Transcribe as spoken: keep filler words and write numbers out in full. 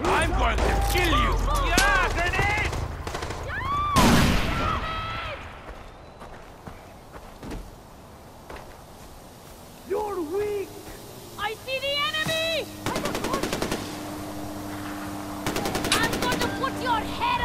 I'm going to kill you! Yeah, grenade! You're weak! I see the enemy! I'm going to put your head